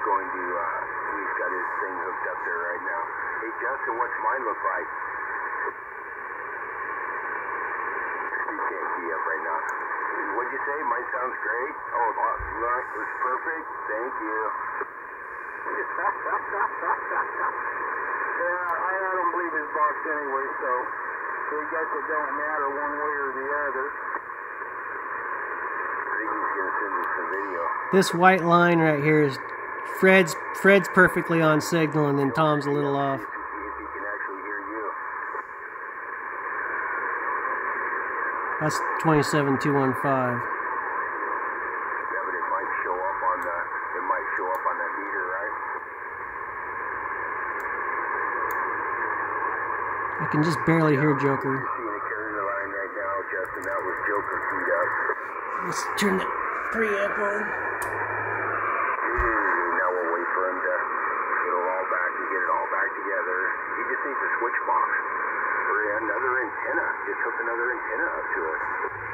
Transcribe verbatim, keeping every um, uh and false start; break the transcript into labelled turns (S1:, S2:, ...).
S1: going to, uh, he's got his thing hooked up there right now. Hey, Justin, what's mine look like? He can't see up right now. What'd you say? Mine sounds great? Oh, it was perfect? Thank you. Yeah, I don't believe his box anyway, so I guess it don't matter one way or the other. I think he's going to send me some video.
S2: This white line right here is Fred's Fred's perfectly on signal, and then Tom's a little off.
S1: If he can actually hear you.
S2: That's twenty-seven two one five.
S1: Yeah, but it might show up on the, it might show up on that meter, right?
S2: I can just barely hear Joker.
S1: You're seeing a carrier line right now, Justin. That was Joker feed up.
S2: Let's turn the preamp on.
S1: Now we'll wait for him to get it all back and get it all back together. He just needs a switch box or another antenna. Just hook another antenna up to it.